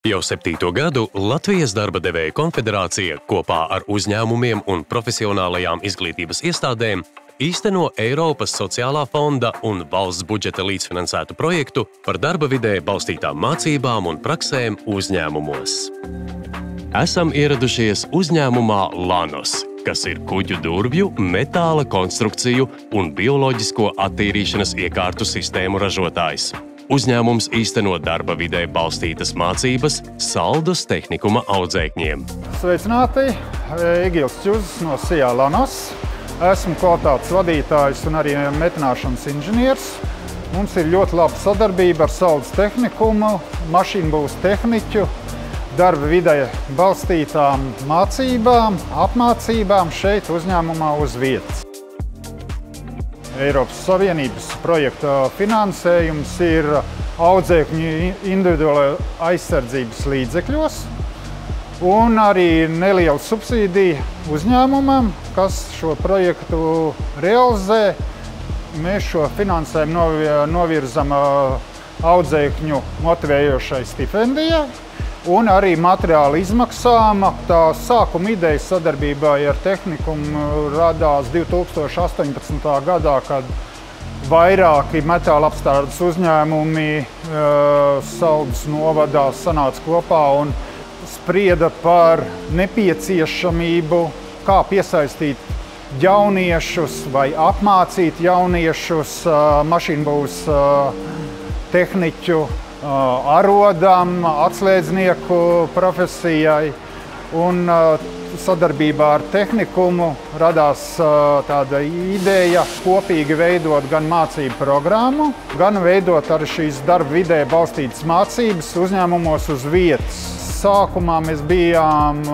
Jau 7. gadu Latvijas darba devēju konfederācija kopā ar uzņēmumiem un profesionālajām izglītības iestādēm īsteno Eiropas sociālā fonda un valsts budžeta līdzfinansētu projektu par darba vidē balstītām mācībām un praksēm uzņēmumos. Esam ieradušies uzņēmumā Lanos, kas ir kuģu durvju, metāla konstrukciju un bioloģisko attīrīšanas iekārtu sistēmu ražotājs. Uzņēmums īsteno darba vidē balstītas mācības Saldus tehnikuma audzēkņiem. Sveicināti! Egils Čuzs no SIA Lanos. Esmu kvalitātes vadītājs un arī metināšanas inženieris. Mums ir ļoti laba sadarbība ar Saldus tehnikumu, mašīnbūves tehniķu, darba vidē balstītām mācībām, apmācībām šeit uzņēmumā uz vietas. Eiropas Savienības projekta finansējums ir audzēkņu individuālajā aizsardzības līdzekļos un arī neliela subsīdija uzņēmumam, kas šo projektu realizē. Mēs šo finansējumu novirzam audzēkņu motivējošai stipendijai un arī materiāla izmaksām. Tā sākuma ideja sadarbībā ar tehnikumu radās 2018. gadā, kad vairāki metāla apstrādes uzņēmumi Saldus novadā sanāca kopā un sprieda par nepieciešamību, kā piesaistīt jauniešus vai apmācīt jauniešus mašīnbūves tehniķu arodam, atslēdznieku profesijai, un sadarbībā ar tehnikumu radās tāda ideja kopīgi veidot gan mācību programmu, gan veidot arī šīs darba vidē balstītas mācības uzņēmumos uz vietas. Sākumā mēs bijām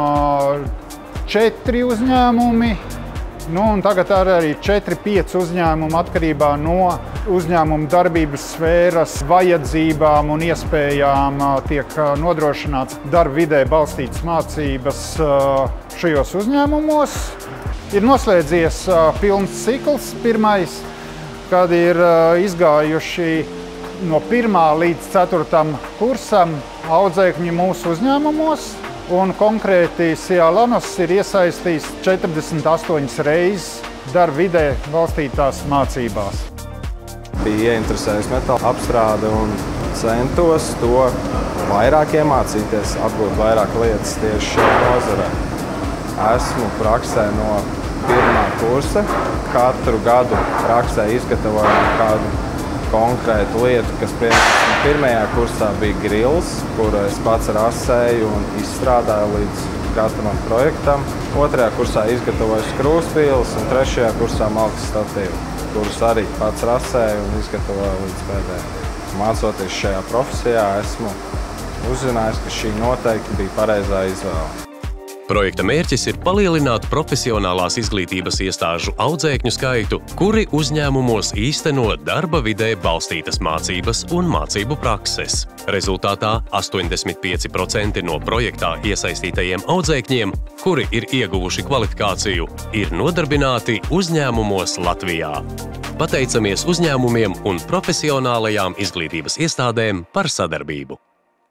4 uzņēmumi, un tagad arī 4-5 uzņēmumi atkarībā no uzņēmuma darbības sfēras vajadzībām un iespējām tiek nodrošināts darba vidē balstītas mācības šajos uzņēmumos. Ir noslēdzies pilns cikls pirmais, kad ir izgājuši no 1. līdz 4. kursam audzēkņi mūsu uzņēmumos. Un konkrēti SIA Lanos ir iesaistīts 48 reizes darba vidē balstītās mācībās. Bija ieinteresējis metāla apstrāde un centos to vairāk iemācīties, apgūt vairāk lietas tieši šajā nozarē. Esmu praksē no 1. kursa. Katru gadu praksē izgatavojam kādu konkrētu lietu, kas piemēram 1. kursā bija grils, kuru es pats rasēju un izstrādāju līdz gatavām projektam. 2. kursā izgatavoju skrūvspīles un 3. kursā malkas statīvu, kurus arī pats rasēju un izgatavoju līdz pēdējiem. Mācoties šajā profesijā, esmu uzzinājis, ka šī noteikti bija pareizā izvēle. Projekta mērķis ir palielināt profesionālās izglītības iestāžu audzēkņu skaitu, kuri uzņēmumos īsteno darba vidē balstītas mācības un mācību prakses. Rezultātā 85% no projektā iesaistītajiem audzēkņiem, kuri ir ieguvuši kvalifikāciju, ir nodarbināti uzņēmumos Latvijā. Pateicamies uzņēmumiem un profesionālajām izglītības iestādēm par sadarbību.